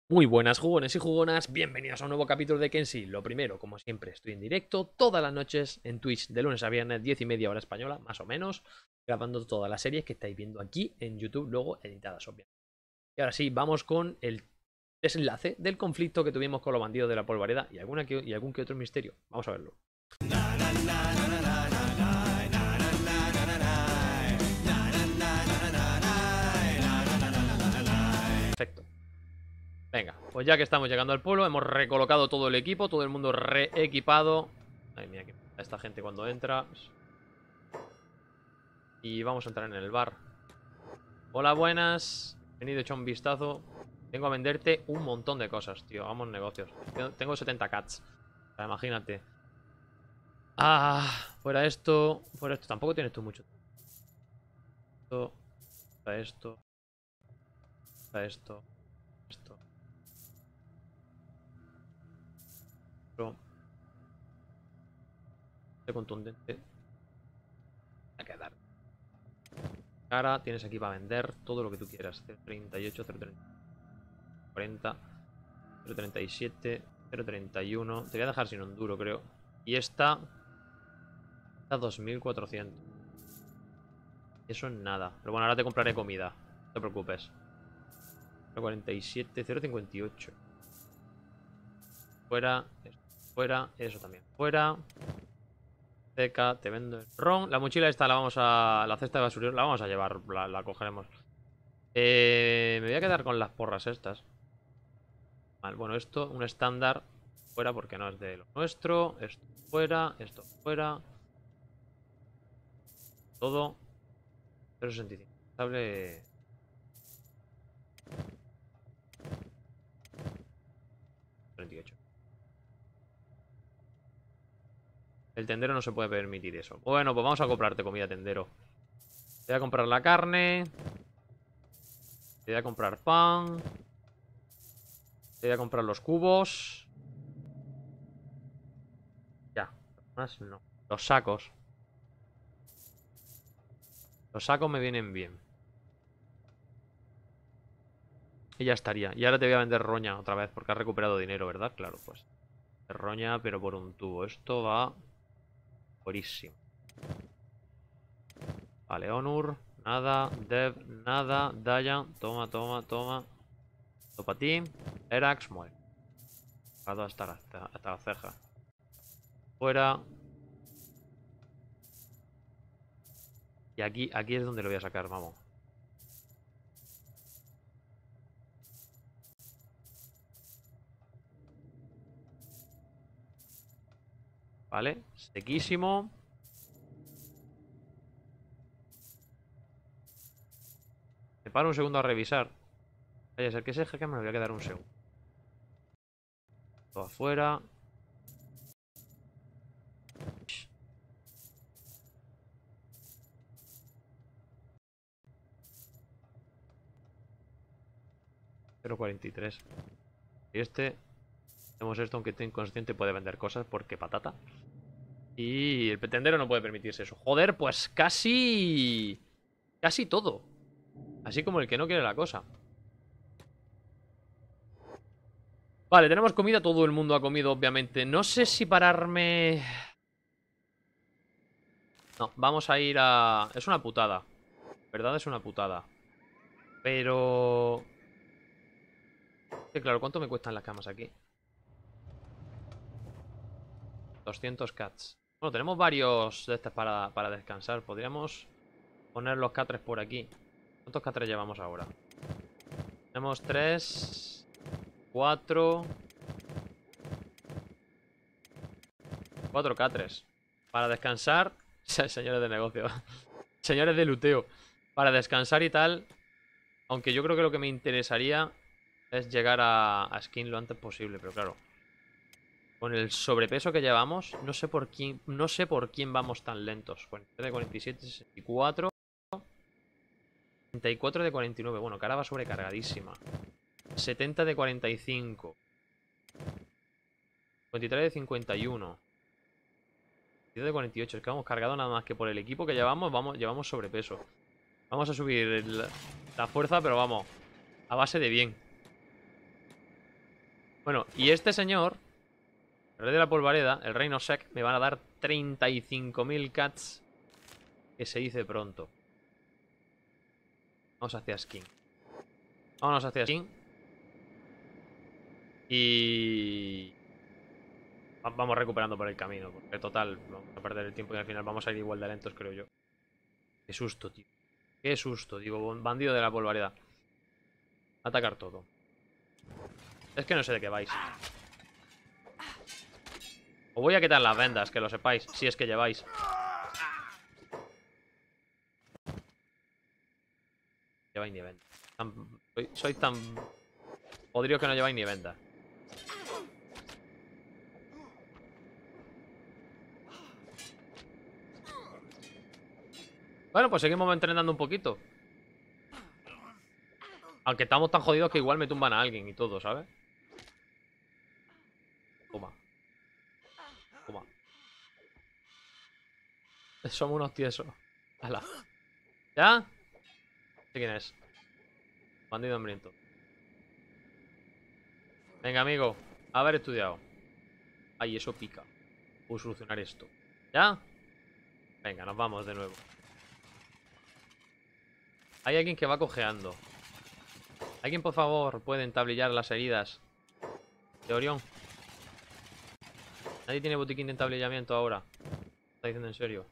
Muy buenas jugones y jugonas, bienvenidos a un nuevo capítulo de Kenshi. Lo primero, como siempre, estoy en directo todas las noches en Twitch de lunes a viernes, 10:30 hora española, más o menos, grabando todas las series que estáis viendo aquí en YouTube, luego editadas, obviamente. Y ahora sí, vamos con el desenlace del conflicto que tuvimos con los bandidos de la polvareda y algún que otro misterio. Vamos a verlo. Perfecto. Venga, pues ya que estamos llegando al pueblo, hemos recolocado todo el equipo, todo el mundo reequipado. Ay, mira, que esta gente cuando entra. Y vamos a entrar en el bar. Hola, buenas. He venido a echar un vistazo. Tengo a venderte un montón de cosas, tío. Hagamos negocios. Tengo 70 cats. O sea, imagínate. Ah, fuera esto. Fuera esto. Tampoco tienes tú mucho. Esto. Fuera esto. Fuera esto. Esto. Esto. Este contundente. A quedar. Cara, tienes aquí para vender todo lo que tú quieras. 038, 030, 40, 037, 031. Te voy a dejar sin un duro, creo. Y esta. Está 2400. Eso es nada. Pero bueno, ahora te compraré comida. No te preocupes. 047, 058. Fuera. Esto fuera. Eso también fuera. Seca, te vendo el ron. La mochila esta la vamos a... La cesta de basurero la vamos a llevar. La cogeremos. Me voy a quedar con las porras estas. Vale, bueno, esto, un estándar. Fuera porque no es de lo nuestro. Esto fuera. Esto fuera. Todo. 065. Sable. 38. El tendero no se puede permitir eso. Bueno, pues vamos a comprarte comida, tendero. Te voy a comprar la carne. Te voy a comprar pan. Te voy a comprar los cubos. Ya. Más no. Los sacos. Los sacos me vienen bien. Y ya estaría. Y ahora te voy a vender roña otra vez porque has recuperado dinero, ¿verdad? Claro, pues. Roña, pero por un tubo. Esto va buenísimo. Vale, Onur. Nada. Dev. Nada. Dayan. Toma, toma, toma. Esto para ti. Erax. Muere. Hasta la ceja. Fuera. Y aquí es donde lo voy a sacar, vamos. Vale. Sequísimo. Me paro un segundo a revisar. Vaya a ser que ese jeque me lo voy a quedar un segundo. Todo afuera. 0,43. Y este. Hacemos esto aunque esté inconsciente. Puede vender cosas porque patata. Y el pretendero no puede permitirse eso. Joder, pues casi. Casi todo. Así como el que no quiere la cosa. Vale, tenemos comida. Todo el mundo ha comido, obviamente. No sé si pararme. No, vamos a ir a... Es una putada. ¿Verdad? Es una putada. Pero... Sí, claro, ¿cuánto me cuestan las camas aquí? 200 cats. Bueno, tenemos varios de estas para descansar. Podríamos poner los catres por aquí. ¿Cuántos catres llevamos ahora? Tenemos 3, 4... 4 catres. Para descansar... Señores de negocio. Señores de luteo. Para descansar y tal... Aunque yo creo que lo que me interesaría es llegar a skin lo antes posible, pero claro. Con el sobrepeso que llevamos, no sé por quién vamos tan lentos. 43 de 47, 64. 34 de 49. Bueno, cara va sobrecargadísima. 70 de 45. 53 de 51. 22 de 48. Es que vamos cargado nada más que por el equipo que llevamos sobrepeso. Vamos a subir la fuerza, pero vamos, a base de bien. Bueno, y este señor, el rey de la polvareda, el reino Sek, me van a dar 35.000 cats. Que se dice pronto. Vamos hacia Skin. Vámonos hacia Skin. Y... vamos recuperando por el camino. Porque total, vamos a perder el tiempo y al final vamos a ir igual de lentos, creo yo. Qué susto, tío. Qué susto, digo, bandido de la polvareda. Atacar todo. Es que no sé de qué vais. Os voy a quitar las vendas, que lo sepáis, si es que lleváis. Lleváis ni venda. Sois tan podridos que no lleváis ni venda. Bueno, pues seguimos entrenando un poquito. Aunque estamos tan jodidos que igual me tumban a alguien y todo, ¿sabes? Toma. Toma. Somos unos tiesos. Hala. ¿Ya? ¿Sé quién es? Bandido hambriento. Venga, amigo. Haber estudiado. Ay, eso pica. Puedo solucionar esto. ¿Ya? Venga, nos vamos de nuevo. Hay alguien que va cojeando. ¿Alguien, por favor, puede entablillar las heridas de Orión? Nadie tiene botiquín de entablillamiento ahora. ¿Está diciendo en serio?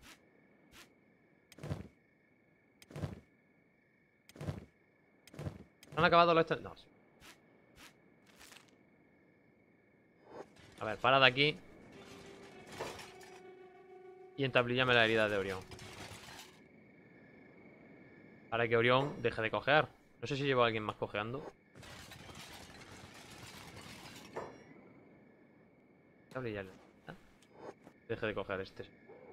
¿Han acabado los... No. A ver, parad aquí. Y entablillame la herida de Orión. Para que Orión deje de cojear. No sé si lleva a alguien más cojeando. Entablillarle. Deje de cojear este.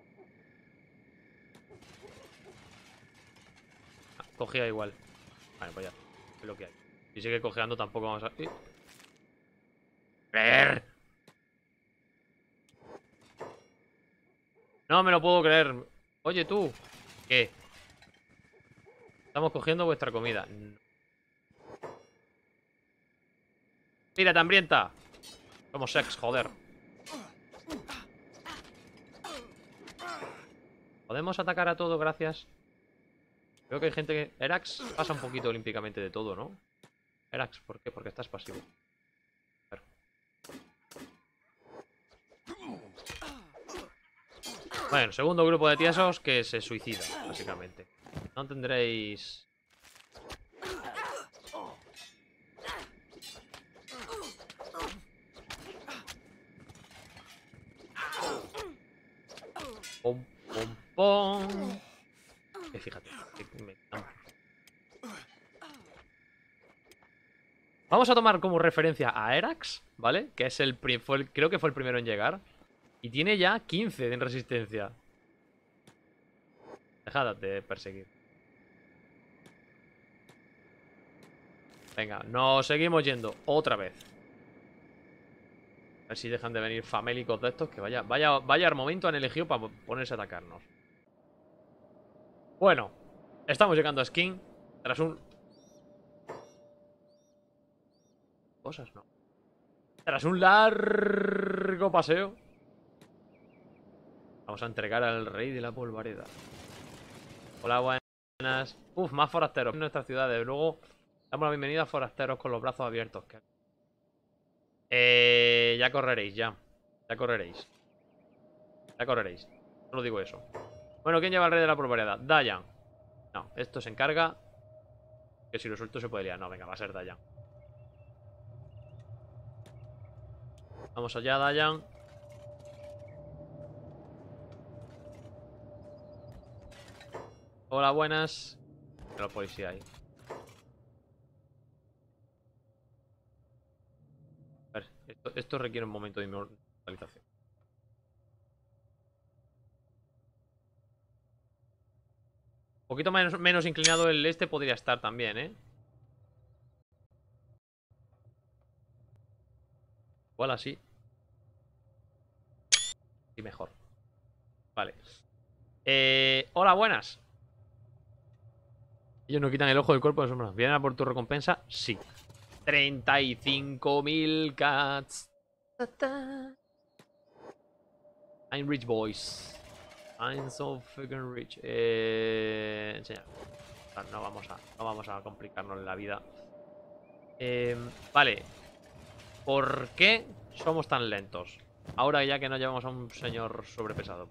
Ah, cogía igual. Vale, pues ya. Es lo que hay. Si sigue cojeando tampoco vamos a... ¡Creer! No me lo puedo creer. Oye, tú. ¿Qué? Estamos cogiendo vuestra comida. No. ¡Mira, hambrienta! Somos sex, joder. ¿Podemos atacar a todo? Gracias. Creo que hay gente que... Erax pasa un poquito olímpicamente de todo, ¿no? Erax, ¿por qué? Porque estás pasivo. A ver. Bueno, segundo grupo de tiesos que se suicida, básicamente. No tendréis... Pom, pom, pom. Fíjate. Vamos a tomar como referencia a Erax, ¿vale? Que es creo que fue el primero en llegar. Y tiene ya 15 en resistencia. Dejad de perseguir. Venga, nos seguimos yendo otra vez. A ver si dejan de venir famélicos de estos. Que vaya el momento han elegido para ponerse a atacarnos. Bueno, estamos llegando a Skin. Tras un... Cosas, no. Tras un largo paseo. Vamos a entregar al rey de la polvareda. Hola, buenas. Uf, más forasteros en nuestras ciudades. Luego damos la bienvenida a forasteros con los brazos abiertos. Ya correréis, ya. Ya correréis. Ya correréis. Solo digo eso. Bueno, ¿quién lleva al rey de la polvareda? Dayan. No, esto se encarga. Que si lo suelto se puede liar. No, venga, va a ser Dayan. Vamos allá, Dayan. Hola, buenas. Que la policía ahí. A ver, esto requiere un momento de inmortalización. Un poquito menos inclinado el este podría estar también, ¿eh? Igual así. Y mejor. Vale. Hola, buenas. Ellos no quitan el ojo del cuerpo de sombra. ¿Vienen a por tu recompensa? Sí. 35.000 cats. I'm rich, boys. I'm so fucking rich. Enseñar. No vamos a complicarnos la vida. Vale. ¿Por qué somos tan lentos? Ahora ya que no llevamos a un señor sobrepesado.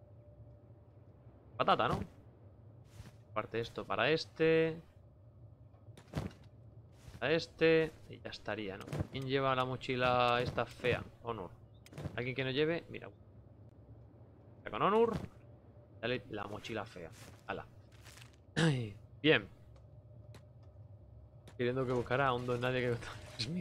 Patata, ¿no? Aparte esto para este. Para este. Y ya estaría, ¿no? ¿Quién lleva la mochila esta fea? Honor. ¿Alguien que no lleve? Mira. Con Honor. Dale la mochila fea. Hala. Bien. Queriendo que buscara a un don nadie que costara 3.000.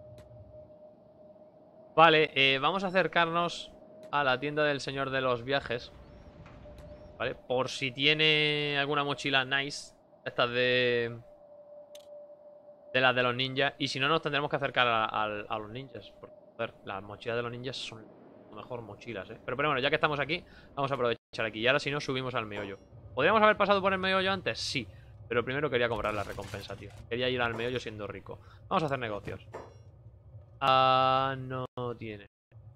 Vale, vamos a acercarnos a la tienda del señor de los viajes. ¿Vale? Por si tiene alguna mochila nice. Estas de las de los ninjas. Y si no, nos tendremos que acercar a los ninjas. Porque, joder, las mochilas de los ninjas son mejor mochilas, ¿eh? Pero bueno, ya que estamos aquí, vamos a aprovechar aquí. Y ahora si no, subimos al meollo. ¿Podríamos haber pasado por el meollo antes? Sí. Pero primero quería comprar la recompensa, tío. Quería ir al meollo siendo rico. Vamos a hacer negocios. Ah, no tiene.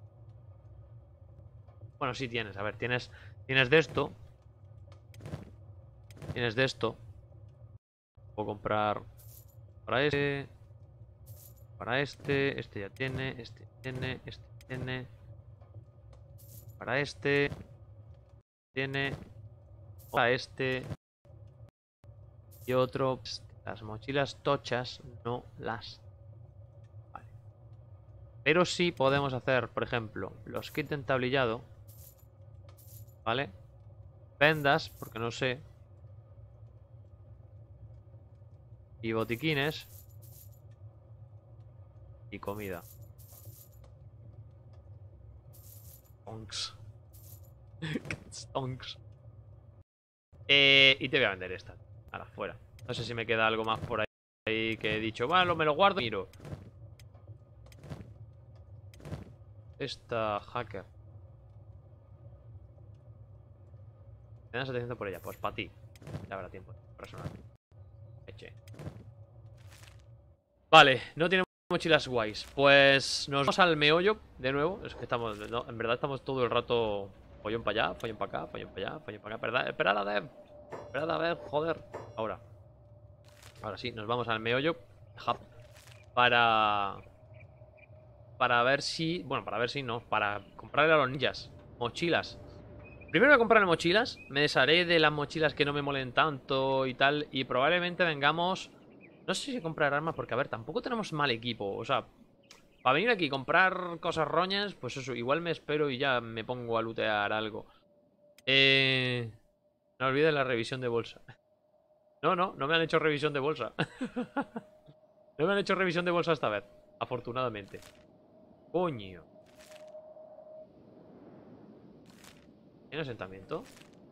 Bueno, sí tienes. A ver, tienes de esto. Tienes de esto. Puedo comprar para este. Para este. Este ya tiene. Este tiene. Este tiene. Para este. Tiene. Para este. Y otro. Las mochilas tochas no las. Vale. Pero sí podemos hacer, por ejemplo, los kits de entablillado. ¿Vale? Vendas, porque no sé. Y botiquines. Y comida. Stonks. Stonks. Y te voy a vender esta. Ahora, fuera. No sé si me queda algo más por ahí que he dicho. Bueno, me lo guardo y miro. Esta hacker. Me dan 700 por ella. Pues para ti. Ya habrá tiempo personal. Eche. Vale, no tiene mochilas guays. Pues nos vamos al meollo de nuevo. Es que estamos. No, en verdad estamos todo el rato. Follón para allá, follón para acá, follón para allá, follón para acá. Esperad a ver. Esperad a ver, joder. Ahora. Ahora sí, nos vamos al meollo. Hub. Para ver si. Bueno, para ver si no. Para comprarle a los ninjas. Mochilas. Primero voy a comprarle mochilas. Me desharé de las mochilas que no me molen tanto y tal. Y probablemente vengamos. No sé si comprar armas, porque a ver, tampoco tenemos mal equipo. O sea, para venir aquí y comprar cosas roñas, pues eso, igual me espero y ya me pongo a lootear algo. No olvides la revisión de bolsa. No me han hecho revisión de bolsa. No me han hecho revisión de bolsa esta vez, afortunadamente. Coño. ¿Tiene asentamiento?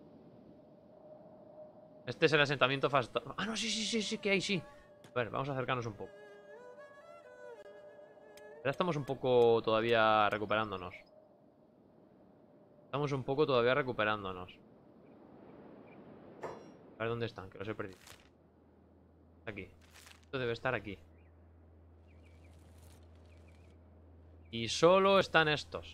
Este es el asentamiento fast. Ah, no, sí, que hay, sí. A ver, vamos a acercarnos un poco. Ya estamos un poco todavía recuperándonos. Estamos un poco todavía recuperándonos. A ver dónde están, que los he perdido. Aquí. Esto debe estar aquí. Y solo están estos.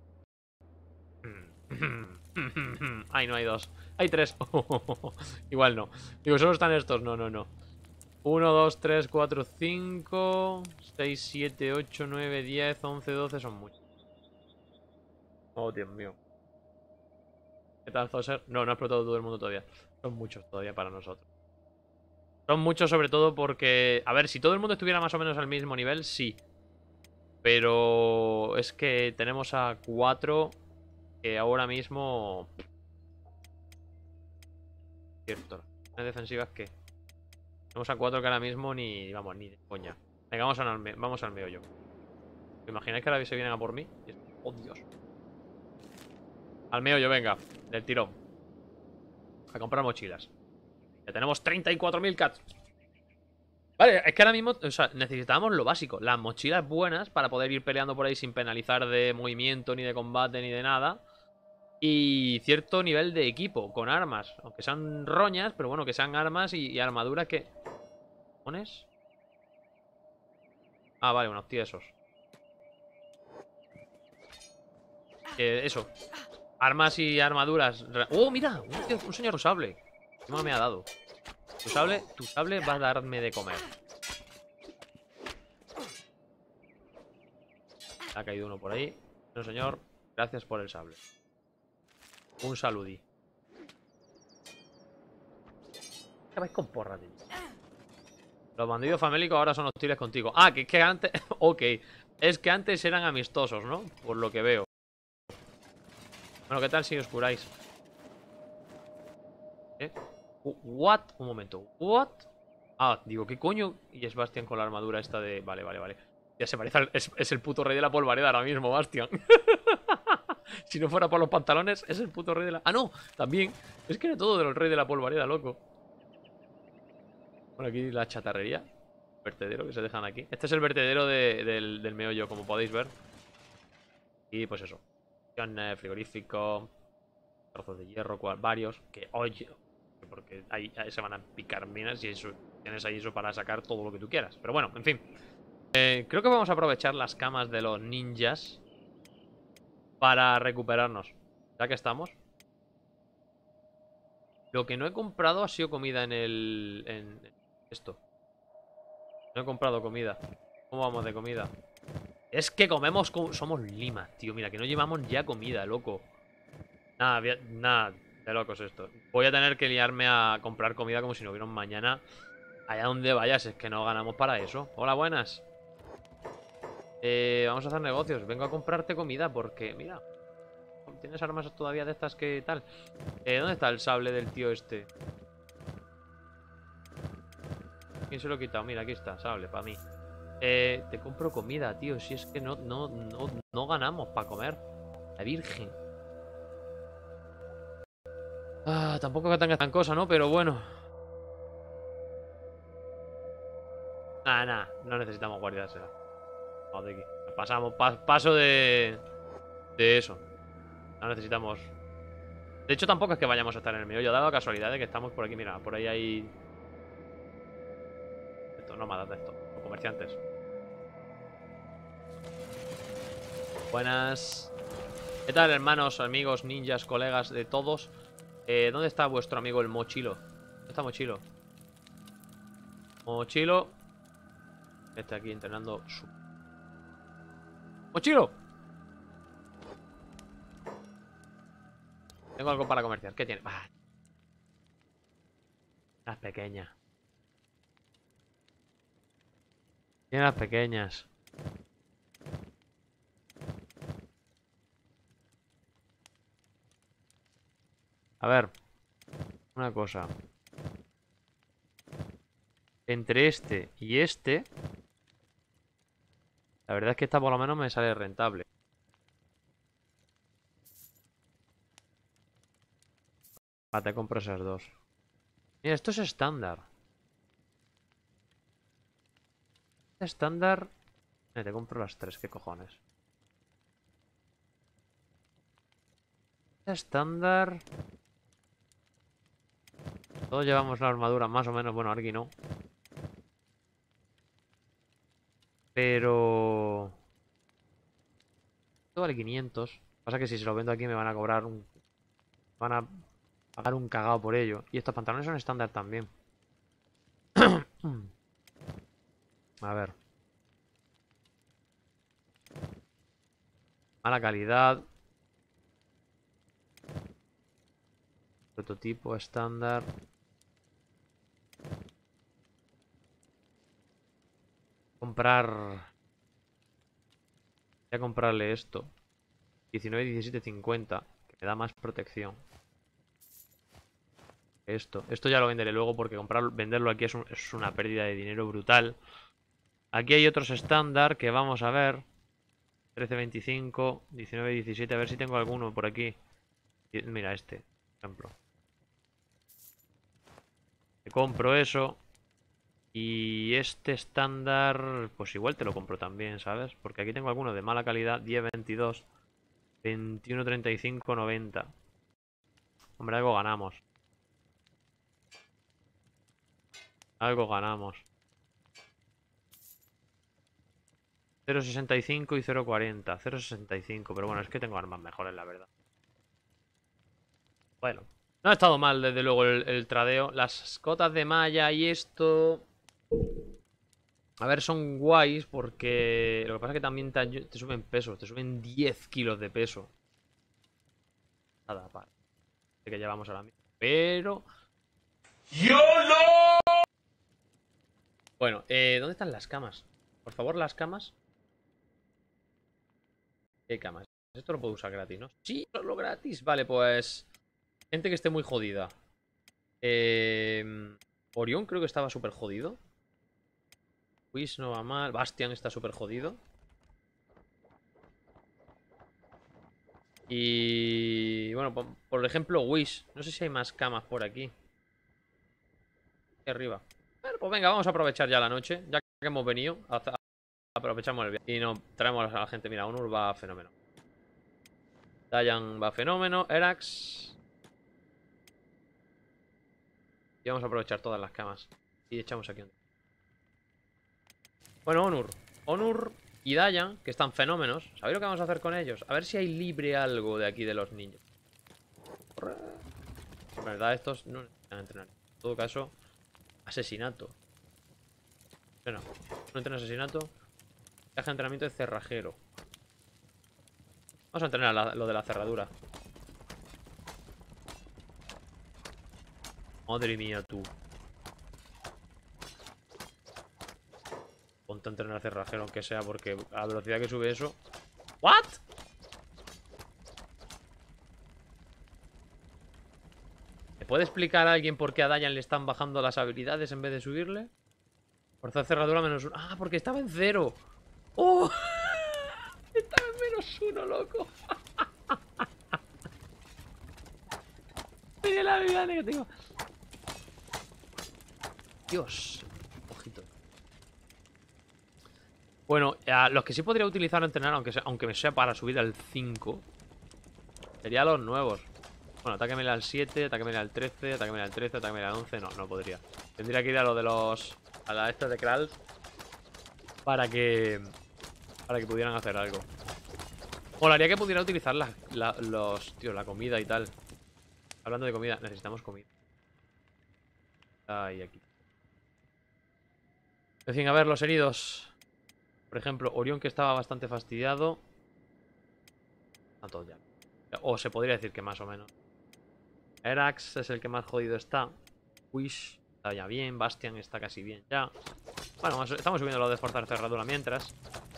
Ay, no hay dos. Hay tres. Igual no. Digo, solo están estos. No. 1, 2, 3, 4, 5, 6, 7, 8, 9, 10, 11, 12. Son muchos. Oh, Dios mío. ¿Qué tal, Zoser? No ha explotado todo el mundo todavía. Son muchos todavía para nosotros. Son muchos sobre todo porque... A ver, si todo el mundo estuviera más o menos al mismo nivel, sí. Pero es que tenemos a 4 que ahora mismo... Cierto. ¿Las defensivas qué? Tenemos a 4 que ahora mismo ni... Vamos, ni de coña. Venga, vamos al meollo. ¿Os imagináis que ahora se vienen a por mí? Oh, Dios. Al meollo, venga. Del tirón. A comprar mochilas. Ya tenemos 34.000 cats. Vale, es que ahora mismo, o sea, necesitábamos lo básico. Las mochilas buenas para poder ir peleando por ahí sin penalizar de movimiento, ni de combate, ni de nada. Y cierto nivel de equipo, con armas. Aunque sean roñas, pero bueno, que sean armas y armadura que... ¿Pones? Ah, vale, unos tiesos. Eso. Armas y armaduras. ¡Oh, mira! Un señor sable. ¿Qué me ha dado? Tu sable va a darme de comer. Ha caído uno por ahí. No, señor. Gracias por el sable. Un saludí. ¿Qué vais con porra, tío? Los bandidos famélicos ahora son hostiles contigo. Ah, que es que antes... Ok. Es que antes eran amistosos, ¿no? Por lo que veo. Bueno, ¿qué tal si os curáis? ¿Eh? ¿What? Un momento. ¿What? Ah, digo, ¿qué coño? Y es Bastian con la armadura esta de... Vale, vale, vale. Ya se parece es el puto rey de la polvareda ahora mismo, Bastian. Si no fuera por los pantalones, es el puto rey de la... Ah, no, también. Es que era todo del rey de la polvareda, loco. Bueno, aquí la chatarrería. Vertedero que se dejan aquí. Este es el vertedero del meollo, como podéis ver. Y pues eso. Frigorífico. Trozos de hierro, varios. Que oye. Porque ahí se van a picar minas y eso. Tienes ahí eso para sacar todo lo que tú quieras. Pero bueno, en fin. Creo que vamos a aprovechar las camas de los ninjas para recuperarnos. Ya que estamos. Lo que no he comprado ha sido comida en esto. No he comprado comida. ¿Cómo vamos de comida? Es que comemos somos limas, tío. Mira, que no llevamos ya comida, loco. Nada, nada de locos esto. Voy a tener que liarme a comprar comida como si no hubiera un mañana. Allá donde vayas, es que no ganamos para eso. Hola, buenas. Vamos a hacer negocios. Vengo a comprarte comida porque, mira, tienes armas todavía de estas que tal. ¿Dónde está el sable del tío este? ¿Quién se lo ha quitado? Mira, aquí está, sable, para mí. Te compro comida, tío. Si es que no ganamos para comer. La virgen. Ah, tampoco que tenga tan cosa, ¿no? Pero bueno. Nada, nada. No necesitamos guardias. Vamos de aquí. Pasamos. Paso de eso. No necesitamos. De hecho, tampoco es que vayamos a estar en el meollo. Dado la casualidad de que estamos por aquí. Mira, por ahí hay. Esto, nómadas de esto. O comerciantes. Buenas. ¿Qué tal, hermanos, amigos, ninjas, colegas de todos? ¿Dónde está vuestro amigo el Mochilo? ¿Dónde está Mochilo? Mochilo. Este aquí entrenando su... ¡Mochilo! Tengo algo para comerciar. ¿Qué tiene? Ah, las pequeñas. Tiene las pequeñas. A ver. Una cosa. Entre este y este... La verdad es que esta por lo menos me sale rentable. Ah, te compro esas dos. Mira, esto es estándar. Estándar... te compro las tres, ¿qué cojones? Estándar... Todos llevamos la armadura más o menos. Bueno, Argy no. Pero... Esto vale 500. Pasa que si se lo vendo aquí me van a cobrar un... Van a pagar un cagado por ello. Y estos pantalones son estándar también. A ver. Mala calidad. Prototipo estándar. Comprar... Voy a comprarle esto. 19, 17, 50. Que me da más protección. Esto ya lo venderé luego porque venderlo aquí es una pérdida de dinero brutal. Aquí hay otros estándar que vamos a ver. 13, 25, 19, 17. A ver si tengo alguno por aquí. Mira este, por ejemplo. Te compro eso. Y este estándar, pues igual te lo compro también, ¿sabes? Porque aquí tengo alguno de mala calidad. 10, 22, 21, 35, 90. Hombre, algo ganamos. Algo ganamos. 0,65 y 0,40. 0,65, pero bueno, es que tengo armas mejores, la verdad. Bueno, no ha estado mal, desde luego, el tradeo. Las cotas de malla y esto... A ver, son guays porque... Lo que pasa es que también te suben peso. Te suben 10 kilos de peso. Nada, para. Que llevamos ahora mismo. Pero... ¡YOLO! Bueno, ¿dónde están las camas? Por favor, las camas. ¿Qué camas? Esto lo puedo usar gratis, ¿no? Sí, solo gratis. Vale, pues... Gente que esté muy jodida. Orión creo que estaba súper jodido. Whis no va mal. Bastian está súper jodido. Y... Bueno, por ejemplo, Wish. No sé si hay más camas por aquí. Aquí arriba. Bueno, pues venga, vamos a aprovechar ya la noche. Ya que hemos venido, aprovechamos el viaje. Y nos traemos a la gente. Mira, Onur va fenómeno. Dayan va fenómeno. Erax. Y vamos a aprovechar todas las camas. Y echamos aquí un... Bueno, Onur y Dayan, que están fenómenos. ¿Sabéis lo que vamos a hacer con ellos? A ver si hay libre algo de aquí de los niños. En verdad, estos no necesitan entrenar. En todo caso, asesinato. Bueno, no entrena asesinato. Caja de entrenamiento de cerrajero. Vamos a entrenar lo de la cerradura. Madre mía, tú. Ponte a entrenar cerrajero, aunque sea, porque a la velocidad que sube eso... ¿What? ¿Me puede explicar a alguien por qué a Dayan le están bajando las habilidades en vez de subirle? Fuerza de cerradura -1. Ah, porque estaba en 0. ¡Oh! Estaba en -1, loco. Mira la habilidad negativa. Dios. Ojito. Bueno, los que sí podría utilizar o entrenar, aunque me sea para subir al 5, serían los nuevos. Bueno, ataque melee al 7, ataque melee al 13, ataque melee al 13, ataque melee al 11. No, no podría. Tendría que ir a lo de los... A la esta de Kralls para que pudieran hacer algo. Molaría que pudiera utilizar la comida y tal. Hablando de comida, necesitamos comida. Ahí, aquí. En fin, a ver, los heridos. Por ejemplo, Orión, que estaba bastante fastidiado. A todos ya. O se podría decir que más o menos. Erax es el que más jodido está. Wish está ya bien. Bastian está casi bien ya. Bueno, estamos subiendo lo de forzar cerradura mientras.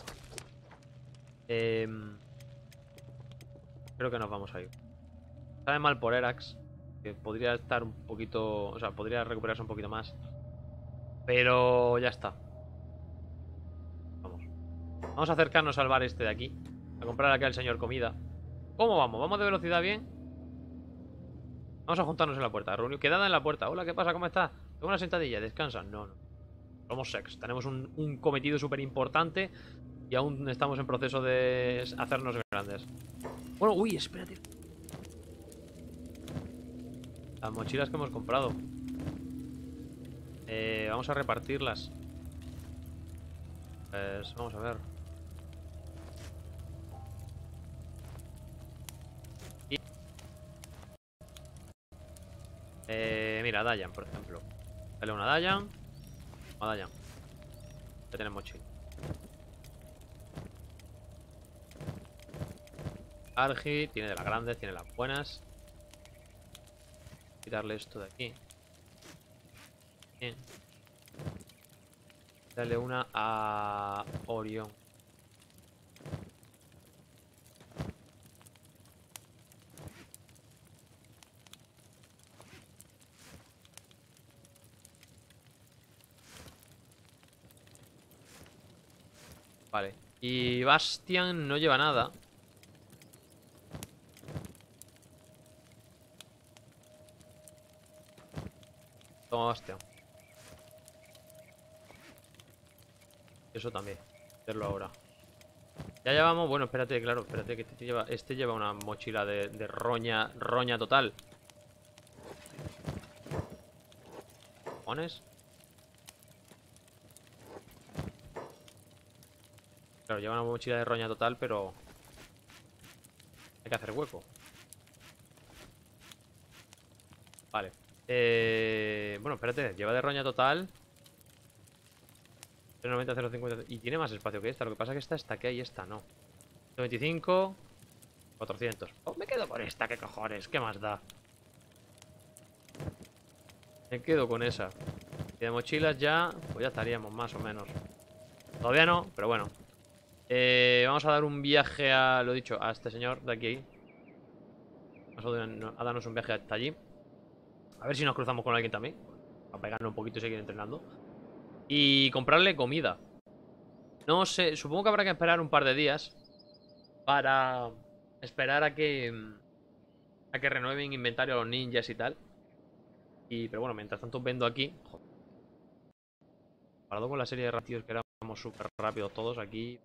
Creo que nos vamos a ir. Sabe mal por Erax. Que podría estar un poquito... O sea, podría recuperarse un poquito más. Pero ya está. Vamos. Vamos a acercarnos al bar este de aquí. A comprar aquí al señor comida. ¿Cómo vamos? ¿Vamos de velocidad bien? Vamos a juntarnos en la puerta. Quedada en la puerta. Hola, ¿qué pasa? ¿Cómo estás? Tengo una sentadilla. ¿Descansa? No, no. Somos sex. Tenemos un cometido súper importante. Y aún estamos en proceso de hacernos grandes. Bueno, uy, espérate. Las mochilas que hemos comprado. Vamos a repartirlas. Pues vamos a ver. Mira, Dayan, por ejemplo. Dale una Dayan. Una Dayan. Ya tenemos mochila. Argi, tiene de las grandes, tiene las buenas. Quitarle esto de aquí. Bien. Dale una a Orión. Vale. Y Bastian no lleva nada. Toma, Bastian. Eso también. Hacerlo ahora. Ya llevamos... Bueno, espérate, claro. Espérate que este lleva una mochila de roña total. ¿Pones? Claro, lleva una mochila de roña total, pero hay que hacer hueco. Vale. Bueno, espérate, lleva de roña total 0,90, 0,50. Y tiene más espacio que esta. Lo que pasa es que esta está aquí y esta no. 125, 400. Oh, me quedo con esta, qué cojones, qué más da. Me quedo con esa. Y de mochilas ya, pues ya estaríamos más o menos. Todavía no, pero bueno. Vamos a dar un viaje a, lo dicho, a este señor de aquí. Vamos a darnos un viaje hasta allí. A ver si nos cruzamos con alguien también. A pegarnos un poquito y seguir entrenando. Y comprarle comida. No sé, supongo que habrá que esperar un par de días para esperar a que renueven inventario a los ninjas y tal. Pero bueno, mientras tanto vendo aquí. Joder. Comparado con la serie de ratios que éramos súper rápidos todos aquí.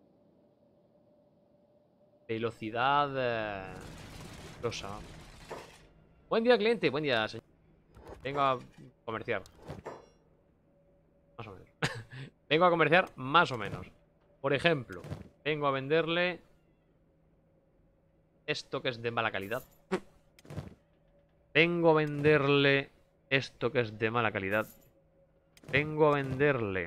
Velocidad. Rosa. Buen día, cliente. Buen día, señor. Vengo a comerciar. Más o menos. Vengo a comerciar más o menos. Por ejemplo, vengo a venderle esto que es de mala calidad. Vengo a venderle esto que es de mala calidad. Vengo a venderle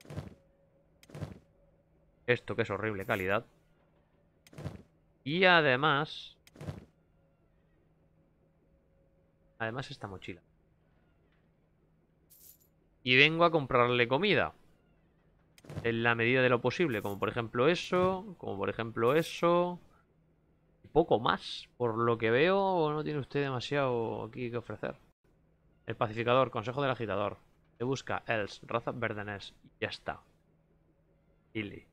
esto que es horrible calidad. Y además esta mochila. Y vengo a comprarle comida. En la medida de lo posible. Como por ejemplo eso. Como por ejemplo eso. Y poco más. Por lo que veo, no tiene usted demasiado aquí que ofrecer. El pacificador, consejo del agitador. Se busca Els, raza verdenés. Y ya está. Illy.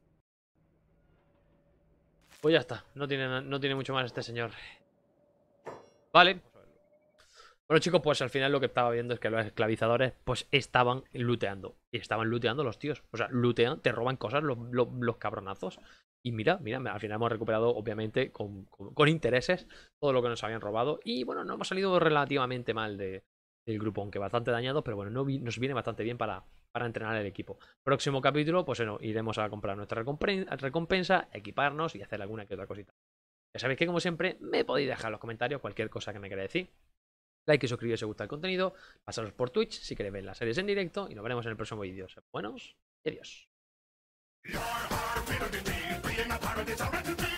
Pues ya está. No tiene mucho más este señor. Vale. Bueno, chicos, pues al final lo que estaba viendo es que los esclavizadores pues estaban looteando. Y estaban looteando los tíos. O sea, lootean, te roban cosas los cabronazos. Y mira, al final hemos recuperado, obviamente, con intereses, todo lo que nos habían robado. Y bueno, nos hemos salido relativamente mal del grupo, aunque bastante dañado, pero bueno, nos viene bastante bien para entrenar el equipo. Próximo capítulo, pues bueno, iremos a comprar nuestra recompensa, equiparnos y hacer alguna que otra cosita. Ya sabéis que, como siempre, me podéis dejar en los comentarios cualquier cosa que me queráis decir. Like y suscribiros si os gusta el contenido. Pasaros por Twitch si queréis ver las series en directo. Y nos veremos en el próximo vídeo. Sed buenos y adiós.